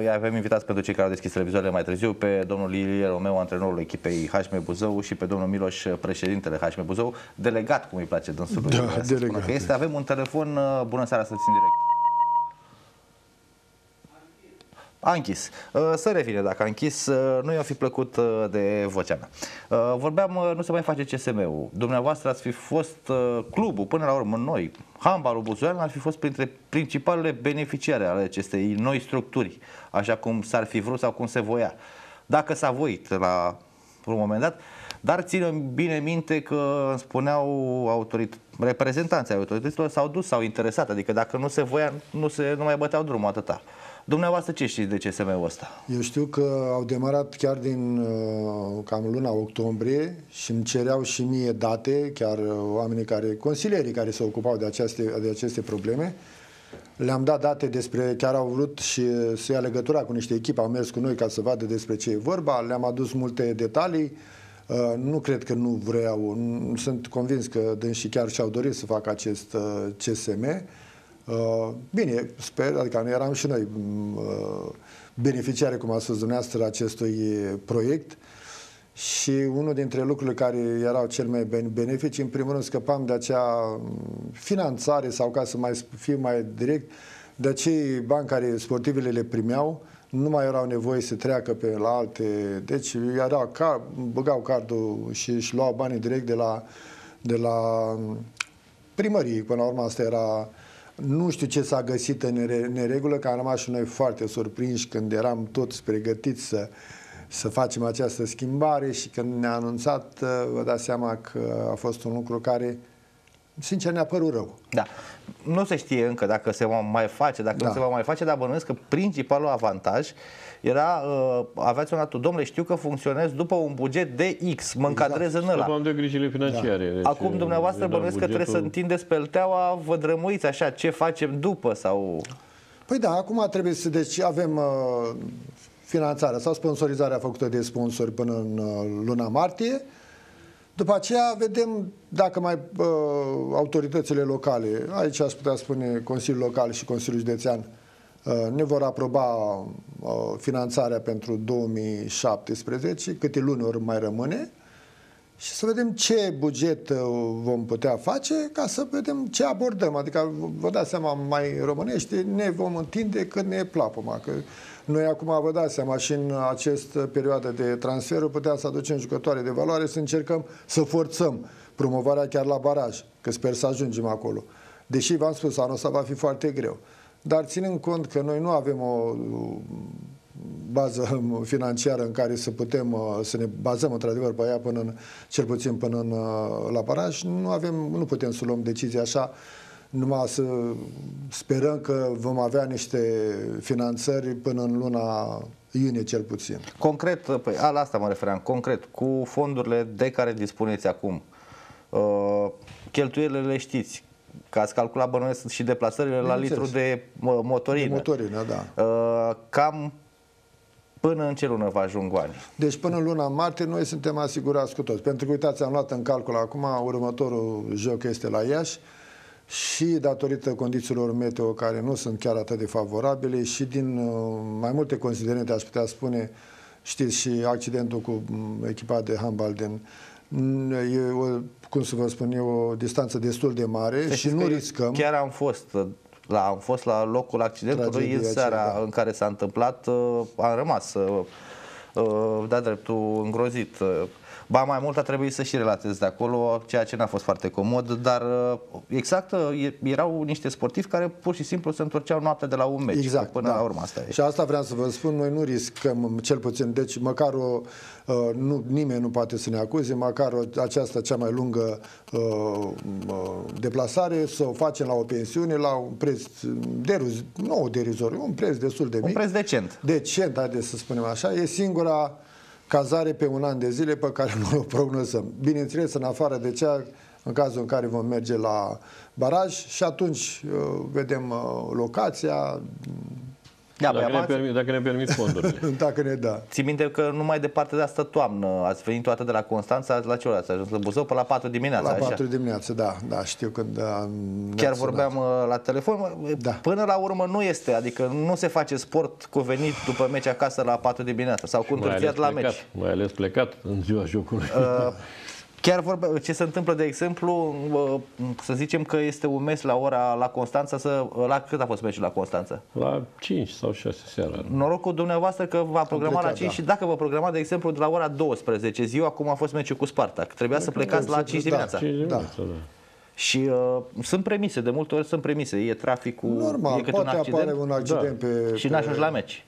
avem invitați pentru cei care au deschis televizoarele mai târziu pe domnul Ilie Romeu, antrenorul echipei HM Buzău, și pe domnul Miloș, președintele HM Buzău, delegat, cum îi place dânsului. Da, delegat. Că este. Avem un telefon. Bună seara, să țin direct. A închis. Să revine dacă a închis. Nu i-a fi plăcut de vocea mea. Vorbeam, nu se mai face CSM-ul. Dumneavoastră ați fi fost clubul, până la urmă noi, handbalul buzoian, ar fi fost printre principalele beneficiare ale acestei noi structuri, așa cum s-ar fi vrut sau cum se voia. Dacă s-a voit la un moment dat, dar ținem bine minte că îmi spuneau reprezentanții autorităților s-au dus, s-au interesat, adică dacă nu se voia, nu mai băteau drumul atâta. Dumneavoastră ce știți de CSM-ul ăsta? Eu știu că au demarat chiar din cam luna octombrie și îmi cereau și mie date, chiar oamenii consilierii care se ocupau de aceste probleme. Le-am dat date despre, chiar au vrut și să ia legătura cu niște echipe, au mers cu noi ca să vadă despre ce e vorba, le-am adus multe detalii. Nu cred că nu vreau, sunt convins că dânsii chiar și-au dorit să facă acest CSM. Bine, sper, adică eram și noi beneficiari, cum a spus dumneavoastră, acestui proiect, și unul dintre lucrurile care erau cel mai benefici, în primul rând scăpam de acea finanțare, sau ca să mai fiu mai direct, de acei bani care sportivele le primeau, nu mai erau nevoie să treacă la alte, deci băgau cardul și își luau banii direct de la primărie. Până la urmă asta era. Nu știu ce s-a găsit în neregulă, că am rămas și noi foarte surprinși când eram toți pregătiți să facem această schimbare, și când ne-a anunțat, vă dați seama că a fost un lucru care, sincer, ne-a părut rău. Da. Nu se știe încă dacă se va mai face, dacă nu se va mai face, dar bănuiesc că principalul avantaj era, aveați un atul, domnule, știu că funcționez după un buget de X, mă încadrez în ăla. Scăpam de grijile financiare. Da. Deci, acum dumneavoastră bănuiesc că trebuie să întindeți pelteaua, vă drămuiți așa, ce facem după sau... Păi da, acum trebuie să, deci avem finanțarea sau sponsorizarea făcută de sponsori până în luna martie. După aceea vedem dacă mai autoritățile locale, aici aș putea spune Consiliul Local și Consiliul Județean, ne vor aproba finanțarea pentru 2017, câte luni ori mai rămâne, și să vedem ce buget vom putea face ca să vedem ce abordăm. Adică, vă dați seama, mai românește, ne vom întinde cât ne plapă. Că noi acum, vă dați seama, și în această perioadă de transferuri puteam să aducem jucătoare de valoare, să încercăm să forțăm promovarea chiar la baraj, că sper să ajungem acolo. Deși, v-am spus, anul ăsta va fi foarte greu. Dar ținând cont că noi nu avem o bază financiară în care să putem să ne bazăm într-adevăr pe ea cel puțin până la baraj, nu putem să luăm decizii așa, numai să sperăm că vom avea niște finanțări până în luna iunie cel puțin. Concret, la asta mă refeream, concret, cu fondurile de care dispuneți acum, cheltuielile le știți, că ați calculat, bănuiesc, și deplasările la litru de motorină. De motorină, da. Cam până în ce lună vă ajung banii? Deci până în luna martie noi suntem asigurați cu toți. Pentru că, uitați, am luat în calcul acum, următorul joc este la Iași, și datorită condițiilor meteo care nu sunt chiar atât de favorabile și din mai multe considerente, aș putea spune, știți, și accidentul cu echipa de handbal cum să vă spun eu, o distanță destul de mare, deci și nu riscăm. Chiar am fost la locul accidentului în seara în care s-a întâmplat, am rămas da dreptul îngrozit. Ba mai mult a trebuit să și relatez de acolo, ceea ce n-a fost foarte comod, dar exact, erau niște sportivi care pur și simplu se întorceau noaptea de la un meci. Exact, până la urmă asta e. Și asta vreau să vă spun, noi nu riscăm, cel puțin, deci măcar nimeni nu poate să ne acuze, măcar aceasta cea mai lungă deplasare să o facem la o pensiune, la un preț derizoriu, un preț destul de mic. Un preț decent. Decent, haideți să spunem așa, e singura cazare pe un an de zile pe care noi o prognozăm. Bineînțeles, în afară de cea în cazul în care vom merge la baraj, și atunci vedem locația, Da, dacă ne permit fondurile. Dacă ne da. Ții minte că numai departe de asta toamnă ați venit toată de la Constanța, la ce oră ați ajuns? La Buzău pe la 4 dimineața, La așa? 4 dimineața, da, știu când Chiar vorbeam la telefon, Da. Până la urmă nu este, adică nu se face sport cu venit după meci acasă la 4 dimineața sau cu întârziat la meci. Mai ales plecat în ziua jocului. Chiar vorbeam, ce se întâmplă, de exemplu, să zicem că este un meci la Constanța, la cât a fost meciul la Constanța? La 5 sau 6 seara. Norocul dumneavoastră că v-a programat la 5 da. și dacă vă programa, de exemplu, de la ora 12 ziua, cum a fost meciul cu Spartak, trebuia să plecați la 5 dimineața. 5 dimineața, da. Și sunt premise, de multe ori sunt premise, e traficul, Normal, e câte poate un accident, apare un accident și n-ajungi la meci.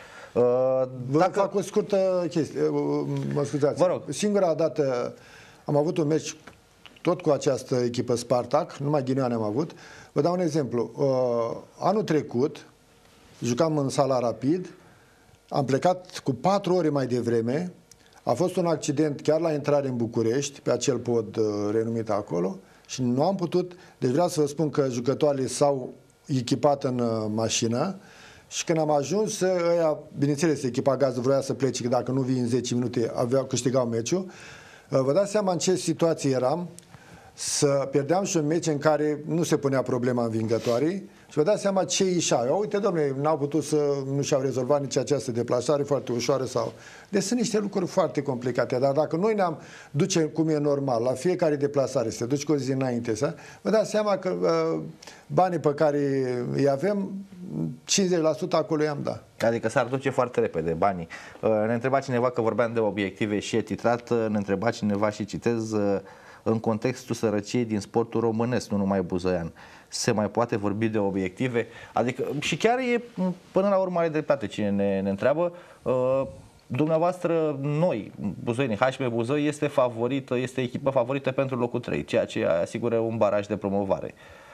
Vă fac o scurtă chestie, mă scuzați. Vă rog. Singura dată am avut un meci tot cu această echipă Spartak, numai ghinioane am avut. Vă dau un exemplu. Anul trecut, jucam în sala Rapid, am plecat cu 4 ore mai devreme, a fost un accident chiar la intrare în București, pe acel pod renumit acolo, și nu am putut, deci vreau să vă spun că jucătoarele s-au echipat în mașină și când am ajuns, ăia, bineînțeles, echipa gazdă vroia să plece, că dacă nu vii în 10 minute, câștigau meciul. Vă dați seama în ce situație eram, să pierdeam și un meci în care nu se punea problema învingătoarei și vă dați seama ce ieșau. Uite, domnule, n-au putut nu și-au rezolvat nici această deplasare foarte ușoară sau... Deci sunt niște lucruri foarte complicate, dar dacă noi ne-am duce cum e normal, la fiecare deplasare, să te duci cu o zi înainte, vă dați seama că banii pe care îi avem, 50% acolo i-am dat. Adică s-ar duce foarte repede banii. Ne întreba cineva, că vorbeam de obiective și e titrat, ne întreba cineva și citez, în contextul sărăciei din sportul românesc, nu numai buzoian, se mai poate vorbi de obiective? Adică, și chiar e, până la urmă, are dreptate cine ne întreabă, dumneavoastră, noi, buzoienii, HB Buzău este favorită, este echipă favorită pentru locul 3, ceea ce asigură un baraj de promovare.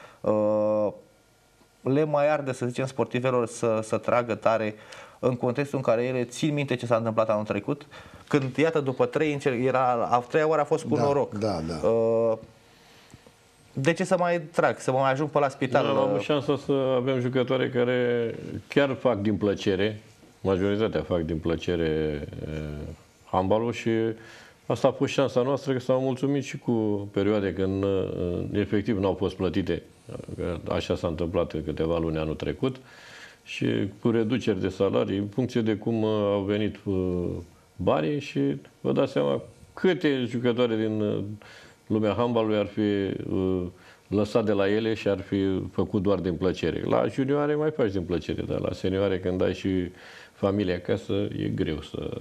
Le mai arde, să zicem, sportivelor să tragă tare în contextul în care ele țin minte ce s-a întâmplat anul trecut, când, iată, după 3 a treia oară a fost cu noroc. Da. De ce să mai trag? Să mai ajung pe la spital? Noi am șansa să avem jucătoare care chiar fac din plăcere, majoritatea fac din plăcere handbalul și asta a fost șansa noastră, că s-au mulțumit și cu perioade când efectiv nu au fost plătite. Așa s-a întâmplat în câteva luni anul trecut și cu reduceri de salarii în funcție de cum au venit banii și vă dați seama câte jucătoare din lumea handbalului ar fi lăsat de la ele și ar fi făcut doar din plăcere. La junioare mai faci din plăcere, dar la senioare, când ai și familia acasă, e greu să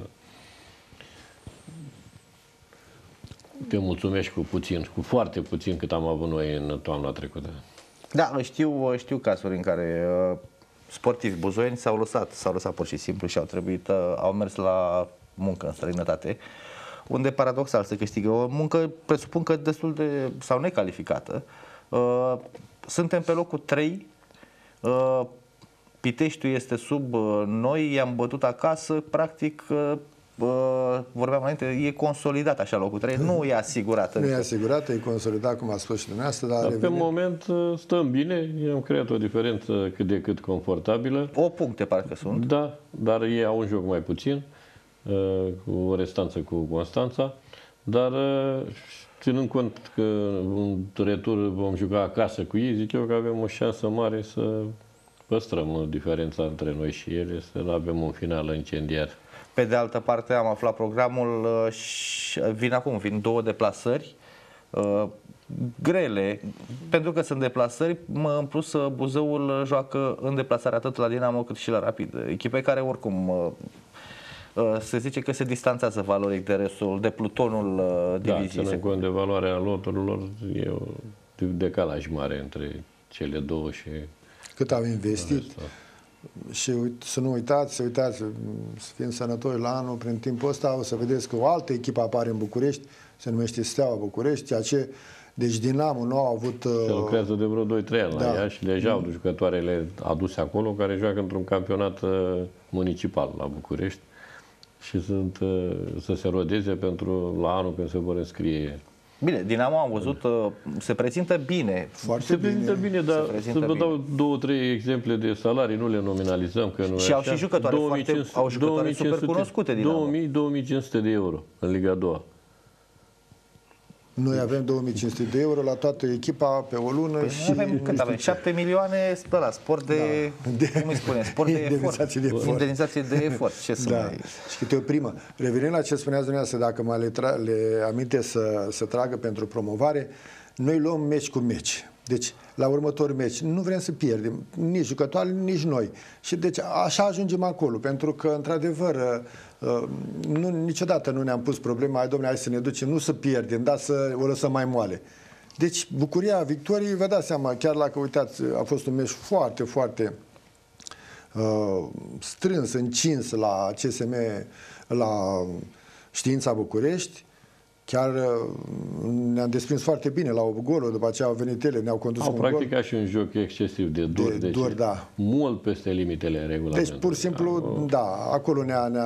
te mulțumești cu puțin, cu foarte puțin cât am avut noi în toamna trecută. Da, știu cazuri în care sportivi buzoieni s-au lăsat pur și simplu și au mers la muncă în străinătate, unde paradoxal se câștigă o muncă, presupun că destul de, sau necalificată. Suntem pe locul 3, Piteștiul este sub noi, i-am bătut acasă, practic, vorbeam înainte, e consolidat așa locul 3, nu e asigurat. Nu e asigurat, e consolidat, cum a spus și dumneavoastră, dar pe moment stăm bine, am creat o diferență cât de cât confortabilă. 8 puncte parcă sunt. Da, dar ei au un joc mai puțin, cu o restanță cu Constanța, dar ținând cont că în retur vom juca acasă cu ei, zic eu că avem o șansă mare să păstrăm diferența între noi și ele, să nu avem un final incendiar. Pe de altă parte, am aflat programul și vin 2 deplasări grele, pentru că sunt deplasări, în plus Buzăul joacă în deplasare atât la Dinamo cât și la Rapid, echipe care oricum se zice că se distanțează valoric de restul, de plutonul diviziei. Da, ținând cont de valoarea loturilor, e un decalaj mare între cele două și... Cât au investit. Și să nu uitați, să fim sănătoși la anul, prin timpul ăsta o să vedeți că o altă echipă apare în București, se numește Steaua București, ceea ce, deci Dinamo nu au avut... Se lucrează de vreo 2-3 ani la ea și deja au jucătoarele aduse acolo, care joacă într-un campionat municipal la București și să se rodeze pentru la anul când se vor înscrie Bine, Dinamo am văzut, se prezintă bine. Se prezintă bine, dar să vă dau 2-3 exemple de salarii, nu le nominalizăm, că nu și au și jucătoare au jucătoare super cunoscute Dinamo. 2.000-2.500 de euro în Liga a doua. Noi avem 2500 de euro la toată echipa pe o lună. Păi și avem, cât avem? 7 milioane la sport de, cum îi spune, sport de efort. Indemnizație de efort. Ce să mai... Și câte o primă. Revenind la ce spuneați dumneavoastră, dacă mai le aminte să tragă pentru promovare, noi luăm meci cu meci. Deci, la următorul meci, nu vrem să pierdem, nici jucătoare, nici noi. Și deci așa ajungem acolo, pentru că, într-adevăr, niciodată nu ne-am pus problema, hai să ne ducem, nu să pierdem, dar să o lăsăm mai moale. Deci, bucuria victoriei, vă dați seama, chiar dacă, uitați, a fost un meci foarte, foarte strâns, încins la CSM, la Știința București. Chiar ne-am desprins foarte bine la 8 goluri, după aceea au venit ele, ne-au condus cu un gol. Au practicat și un joc excesiv de dur, da. Mult peste limitele regulamentului. Deci, pur și simplu, acolo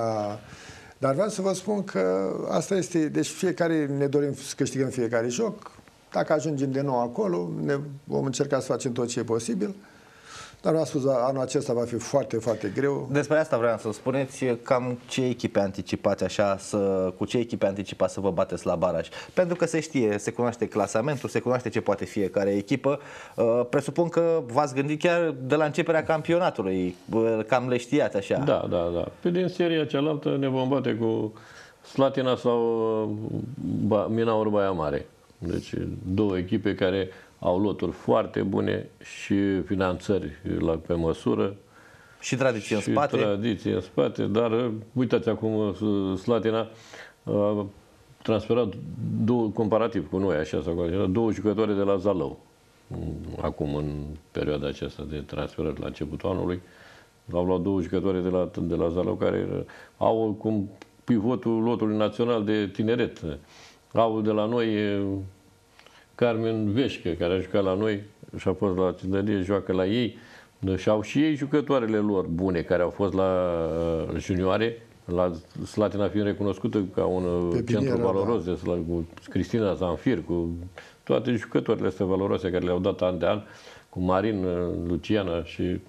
Dar vreau să vă spun că asta este, deci fiecare ne dorim să câștigăm fiecare joc. Dacă ajungem de nou acolo, vom încerca să facem tot ce e posibil. Dar v-am spus, anul acesta va fi foarte, foarte greu. Despre asta vreau să spuneți cam ce echipe anticipați așa, cu ce echipe anticipați să vă bateți la baraj. Pentru că se știe, se cunoaște clasamentul, se cunoaște ce poate fiecare echipă. Presupun că v-ați gândit chiar de la începerea campionatului, cam le știați așa. Da. Pe din seria cealaltă ne vom bate cu Slatina sau Minaur Baia Mare. Deci două echipe care au loturi foarte bune și finanțări pe măsură. Și tradiție în spate. Tradiție în spate, dar uitați acum Slatina a transferat comparativ cu noi, așa, două jucători de la Zalău. Acum, în perioada aceasta de transferări la începutul anului, au luat două jucători de la Zalău care au cum pivotul lotului național de tineret. Au de la noi Carmen Veșcă, care a jucat la noi și a fost la Tinărie, joacă la ei. Și au și ei jucătoarele lor bune, care au fost la junioare, la Slatina fiind recunoscută ca un centru valoros, cu Cristina Zanfir, cu toate jucătorile astea valoroase care le-au dat an de an, cu Marin, Luciana și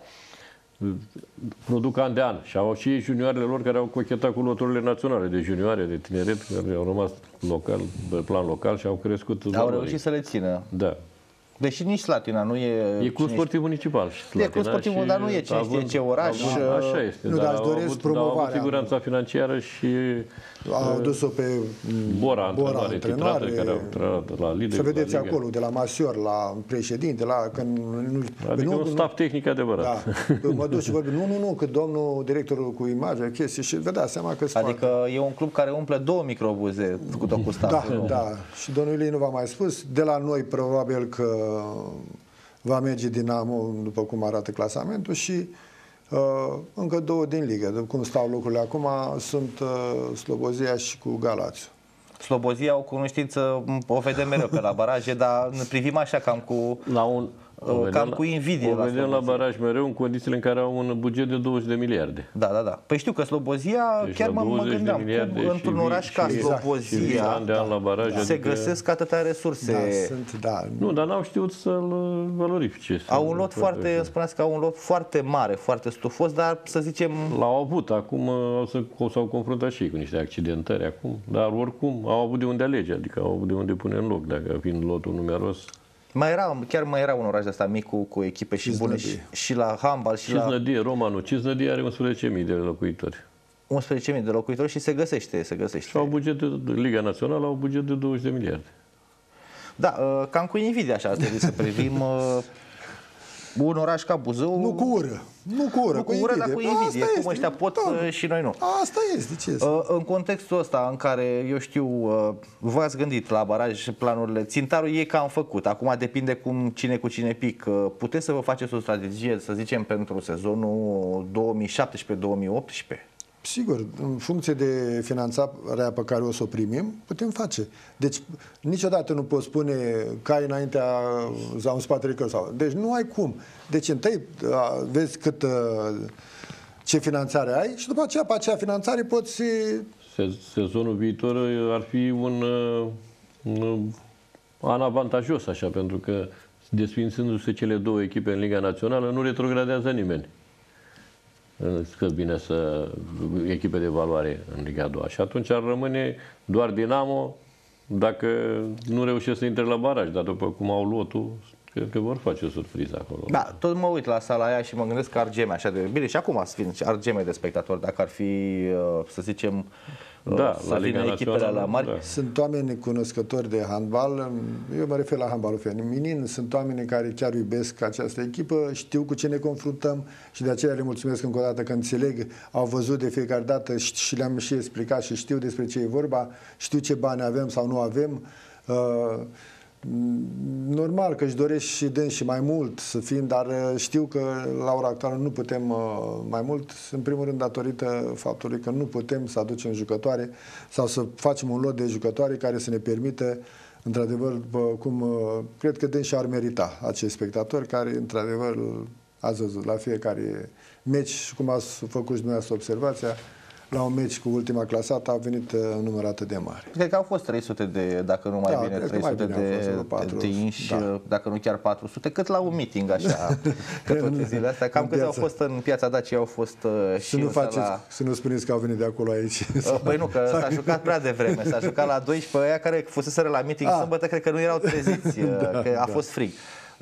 produc an de an. Și au și ei junioarele lor care au cochetat cu loturile naționale de junioare, de tineret, care au rămas local, pe plan local și au crescut. Au reușit să le țină. Da. Deși nici Slatina nu e... E club sportiv municipal. E club sportiv, dar nu e cine știe ce oraș. Așa este. Nu, dar își doresc promovarea. Au avut siguranța financiară și... Au dus-o pe Bora antrenare, care au trăit la lider. Să vedeți acolo, de la masior, la președinte, la... Adică un staff tehnic adevărat. Da. Mă duc și vorbim, nu, că domnul directorul cu imagine, chestii, și vă dați seama că... Adică e un club care umple 2 microbuze cu tot cu stafful. Da. Și domnul Ilei nu v-a mai spus. De la noi, probabil că va merge Dinamo, după cum arată clasamentul, și încă două din ligă. Cum stau lucrurile acum, sunt Slobozia și cu Galațiu. Slobozia o cunoștință, o vedem mereu pe la baraje, dar ne privim așa cam cu... cu invidie. O vedem la baraj mereu în condițiile în care au un buget de 20 de miliarde. Da. Păi știu că Slobozia, deci chiar mă gândeam, într-un oraș ca Slobozia se găsesc atâtea resurse. Nu, dar n-au știut să-l valorifice. Au un lot foarte, spuneați că au un lot foarte mare, foarte stufos, dar să zicem... L-au avut, acum s-au confruntat și ei cu niște accidentări acum, dar oricum au avut de unde alege, adică au avut de unde pune în loc, dacă fiind lotul numeros. Chiar mai era un oraș de ăsta mic cu echipe și bune și la handbal și la... Cisnădie, Romanul. Cisnădie are 11.000 de locuitori. 11.000 de locuitori și se găsește. Și au buget de Liga Națională, au buget de 20 de miliarde. Da, cam cu invidie așa trebuie să privim un oraș ca Buzău. Nu cu ură. Cu ură, dar cu invidie. Cum ăștia pot și noi nu. Asta este. Ce este? În contextul ăsta în care, eu știu, v-ați gândit la baraj planurile, țintarul e cam făcut. Acum depinde cine cu cine pic. Puteți să vă faceți o strategie, să zicem, pentru sezonul 2017-2018? Sigur, în funcție de finanțarea pe care o să o primim, putem face. Deci, niciodată nu poți spune că ai înaintea sau în spatele căsau. Deci, nu ai cum. Deci, întâi vezi ce finanțare ai și după aceea, pe acea finanțare poți... Sezonul viitor ar fi un avantajos, așa, pentru că desfințându-se cele două echipe în Liga Națională, nu retrogradează nimeni. Cât bine să echipe de valoare în Liga 2. Și atunci ar rămâne doar Dinamo dacă nu reușesc să intre la baraj, dar după cum au lotul, cred că vor face o surpriză acolo. Da, tot mă uit la sala aia și mă gândesc că Argeme, așa de bine, și acum să vină Argeme de spectatori, dacă ar fi, să zicem, da, să vină echipele alea mari. Da. Sunt oameni cunoscători de handbal, eu mă refer la handbalul feminin, sunt oameni care chiar iubesc această echipă, știu cu ce ne confruntăm și de aceea le mulțumesc încă o dată că înțeleg, au văzut de fiecare dată și le-am și explicat și știu despre ce e vorba, știu ce bani avem sau nu avem. Normal că își doresc și dâns și mai mult să fim, dar știu că la ora actuală nu putem mai mult, în primul rând datorită faptului că nu putem să aducem jucătoare sau să facem un lot de jucătoare care să ne permită, într-adevăr, cum cred că dâns și ar merita acești spectatori care, într-adevăr, ați văzut la fiecare meci, cum ați făcut și dumneavoastră observația, la un meci cu ultima clasată a venit un număr atât de mare. Cred că au fost 300 de, dacă nu mai bine, 300 de inși, dacă nu chiar 400, cât la un meeting așa, că toate zilele astea. Cam cât au fost în Piața Dacia, au fost și în sala... Să nu spuneți că au venit de acolo aici. Păi nu, că s-a jucat prea devreme, s-a jucat la 12, aia care fuseseră la meeting sâmbătă, cred că nu erau treziți, că a fost frig.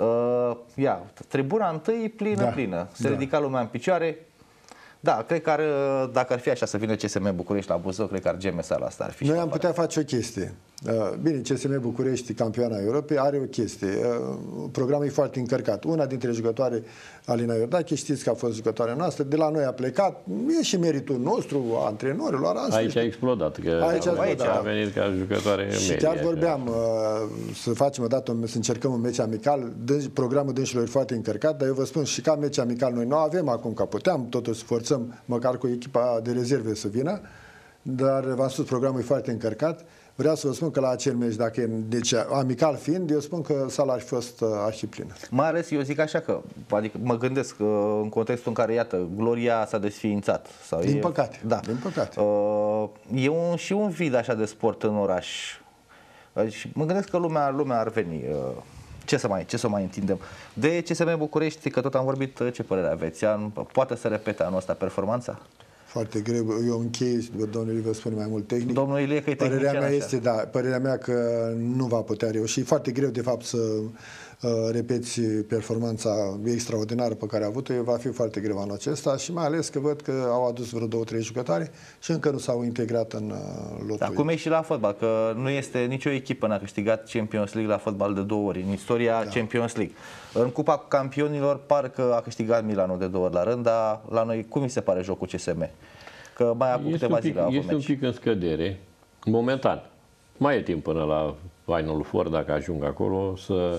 Ia, tribuna întâi plină, se ridica lumea în picioare. Da, cred că dacă ar fi așa să vină CSM București la Buzău, cred că Argeme sala asta ar fi. Noi am putea face o chestie. Bine, CSM București, campioana Europei, are o chestie. Programul e foarte încărcat. Una dintre jucătoare, Alina Iordache, știți că a fost jucătoarea noastră, de la noi a plecat, e și meritul nostru, antrenorilor. Aici a explodat, că aici a venit ca jucătoare și media, chiar vorbeam să facem odată, să încercăm un meci amical, programul dânșilor e foarte încărcat, dar eu vă spun și ca meci amical noi nu avem acum, că puteam totuși să forțăm măcar cu echipa de rezerve să vină, dar v-am spus, programul e foarte încărcat. Vreau să vă spun că la acel meci, dacă e, deci amical fiind, eu spun că sala ar fi fost arhiplină. Mai ales eu zic așa că, adică mă gândesc că în contextul în care, iată, Gloria s-a desființat. Sau din păcate, da. Din păcate. E și un vid așa de sport în oraș. Și mă gândesc că lumea ar veni. Ce să mai întindem? De CSM București, că tot am vorbit, ce părere aveți? Poate să repete anul ăsta performanța? Foarte greu. Eu închei, domnul Ilie vă spune mai mult tehnic. Domnul Ilie că e părerea mea este, da, părerea mea că nu va putea reuși. Foarte greu, de fapt, să repeți performanța extraordinară pe care a avut-o. Va fi foarte greu anul acesta și mai ales că văd că au adus vreo 2-3 jucătoare și încă nu s-au integrat în lotul. Acum e și la fotbal, că nu este nicio echipă n-a câștigat Champions League la fotbal de 2 ori în istoria Champions League. În Cupa Campionilor parcă a câștigat Milanul de 2 ori la rând, dar la noi cum mi se pare jocul CSM? Că mai acum câteva zile este un pic în scădere, momentan. Mai e timp până la Final Four, dacă ajung acolo,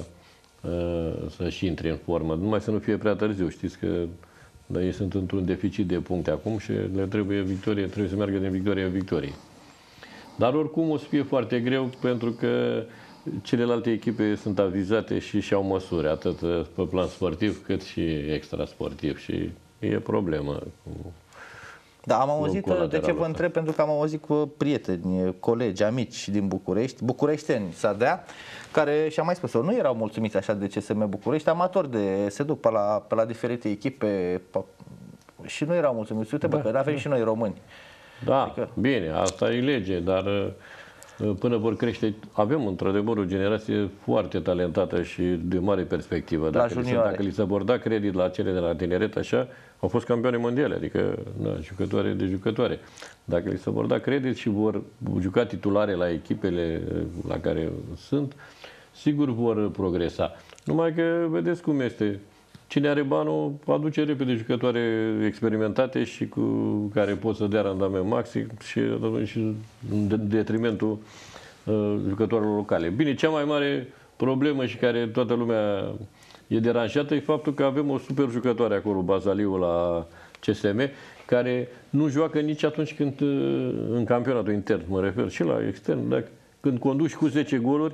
să-și intre în formă. Numai să nu fie prea târziu. Știți că ei sunt într-un deficit de puncte acum și le trebuie victorie, trebuie să meargă din victorie în victorie. Dar oricum o să fie foarte greu pentru că celelalte echipe sunt avizate și și-au măsuri, atât pe plan sportiv cât și extrasportiv și e problemă. Da, am auzit, de ce vă întreb, pentru că am auzit cu prieteni, colegi, amici din București, bucureșteni Sadea, care, și-am mai spus-o, nu erau mulțumiți așa de CSM București, amatori se duc pe la diferite echipe și nu erau mulțumiți. Uite, că avem și noi români. Da, adică... bine, asta e lege, dar până vor crește, avem într-adevăr o generație foarte talentată și de mare perspectivă. Dacă li se vor da credit la cele de la tineret, așa, au fost campioane mondiale, adică jucătoare de jucătoare. Dacă li se vor da credit și vor juca titulare la echipele la care sunt, sigur vor progresa. Numai că vedeți cum este. Cine are banul aduce repede jucătoare experimentate și cu care pot să dea randament maxim și în detrimentul jucătorilor locale. Bine, cea mai mare problemă și care toată lumea e deranjată e faptul că avem o super jucătoare acolo, Bazaliu la CSM, care nu joacă nici atunci când în campionatul intern, mă refer, și la extern. Când conduci cu 10 goluri,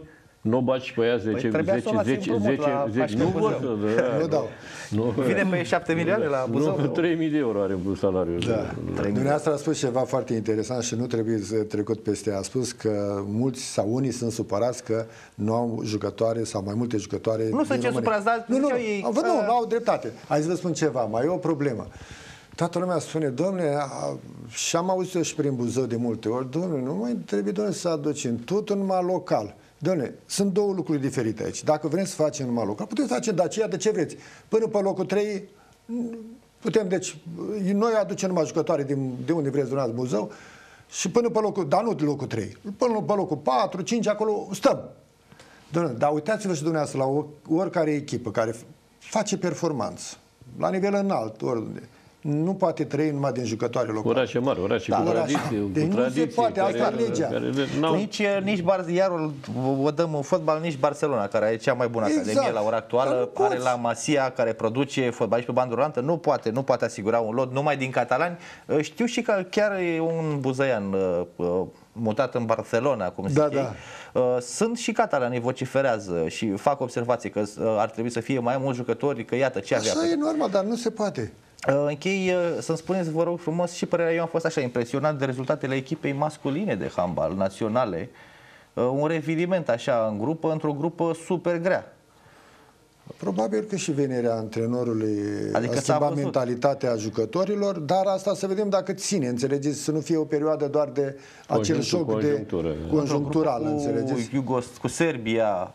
nu baci pe ea 10, trebuia să o luați împrumut la 10, nu vor să Nu dau. Vine pe 7 milioane la Buzău? Nu, 3.000 de euro are salariul. Da. Dumneavoastră a spus ceva foarte interesant și nu trebuie să trecut peste. A spus că mulți sau unii sunt supărați că nu au jucătoare sau mai multe jucătoare. Nu sunt ce supărați, dar nu au dreptate. Hai să vă spun ceva, mai e o problemă. Toată lumea spune, domnule, și am auzit-o și prin Buzău de multe ori, domnule, nu mai trebuie, domnule, să aducem totul numai local. Dom'le, sunt două lucruri diferite aici. Dacă vrem să facem numai local, putem face Dacia de ce vreți. Până pe locul 3, putem, deci, noi aducem numai jucătoare de unde vreți dumneavoastră Buzău și până pe locul, dar nu de locul 3, până pe locul 4, 5, acolo stăm. Dom'le, dar uitați-vă și dumneavoastră la oricare echipă care face performanță, la nivel înalt, oriunde. Nu poate trăi numai din jucătoare locale. Orașe mari, orașe cu tradiție. Deci nu se poate, asta e legea. Nici iar o dăm în fotbal, nici Barcelona, care are cea mai bună academie la ora actuală, are la Masia, care produce fotbaliști pe bandă rulantă, nu poate asigura un lot numai din catalani. Știu și că chiar e un buzăian mutat în Barcelona, cum zic ei. Sunt și catalanii vociferează și fac observații că ar trebui să fie mai mulți jucători, că iată ce avea. Așa e normal, dar nu se poate. Închei să-mi spuneți, vă rog frumos, și părerea. Eu am fost așa impresionat de rezultatele echipei masculine de handbal naționale. Un reviliment așa în grupă, într-o grupă super grea. Probabil că și venirea antrenorului adică a schimbat mentalitatea jucătorilor, dar asta să vedem dacă ține, înțelegeți, să nu fie o perioadă doar de acel șoc de conjunctural, înțelegeți? Cu Serbia,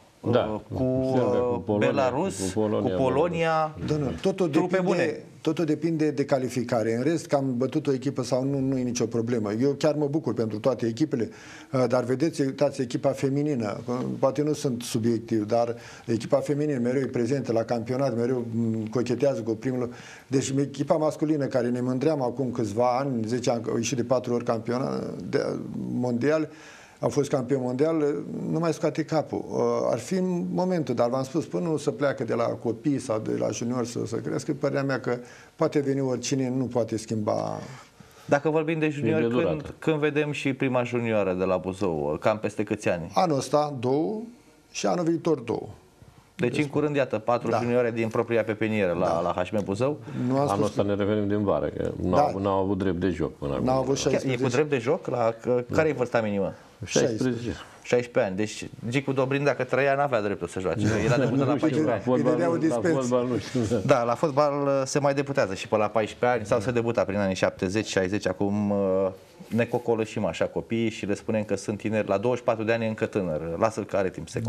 cu Belarus, cu Polonia, totul depinde de calificare. În rest, că am bătut o echipă sau nu e nicio problemă. Eu chiar mă bucur pentru toate echipele, dar vedeți, uitați, echipa feminină, poate nu sunt subiectiv, dar echipa feminină mereu e prezentă la campionat, mereu cochetează cu primul. Deci echipa masculină, care ne mândream acum câțiva ani, 10 ani, au ieșit de 4 ori campionat mondial, au fost campion mondial, nu mai scoate capul. Ar fi momentul, dar v-am spus, până nu se pleacă de la copii sau de la juniori să crească, părerea mea că poate veni oricine, nu poate schimba. Dacă vorbim de juniori, când vedem și prima junioară de la Buzău, cam peste câți ani? Anul ăsta 2 și anul viitor 2. Deci în curând, iată, 4 junioare din propria pepinieră la HM Buzău. Anul ăsta ne revenim din vară, că n-au avut drept de joc până acum. E cu drept de joc? Care e vârsta minimă? 16 ani. Deci Gicu Dobrin, dacă trăia, n-avea dreptul să joace. El a debutat la 14 ani. La fotbal nu știu. Da, la fotbal se mai debutează și pe la 14 ani sau se debuta prin anii 70-60. Acum ne cocolășim așa copiii și le spunem că sunt tineri. La 24 de ani e încă tânăr. Lasă-l că are timp să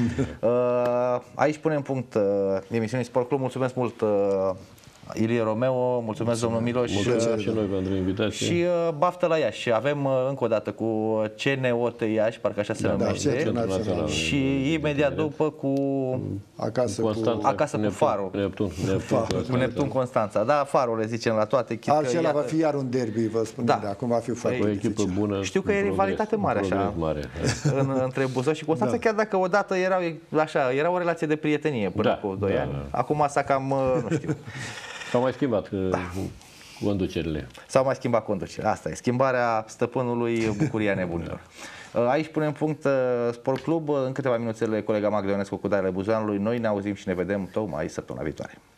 aici punem punct emisiunii Sport Club. Mulțumesc mult, Ilie Romeo, mulțumesc domnul Miloș. Mulțumesc și noi pentru invitație. Și baftă la Iași. Avem încă o dată cu CNOT Iași, parcă așa se numește. Și imediat după cu acasă cu Faro. Cu Neptun Constanța. Da, Faro le zicem la toate. Altceva va fi iar un derby, vă spun. De acum va fi foarte o echipă bună. Știu că e rivalitate mare așa între Buzău și Constanța, chiar dacă odată era o relație de prietenie până cu 2 ani. Acum asta cam, nu știu. S-au mai schimbat conducerile. S-au mai schimbat conducerile. Asta e schimbarea stăpânului, bucuria nebunilor. Aici punem punct Sport Club. În câteva minuțele colega Magda Ionescu cu Daile Buzoianului. Noi ne auzim și ne vedem tocmai săptămâna viitoare.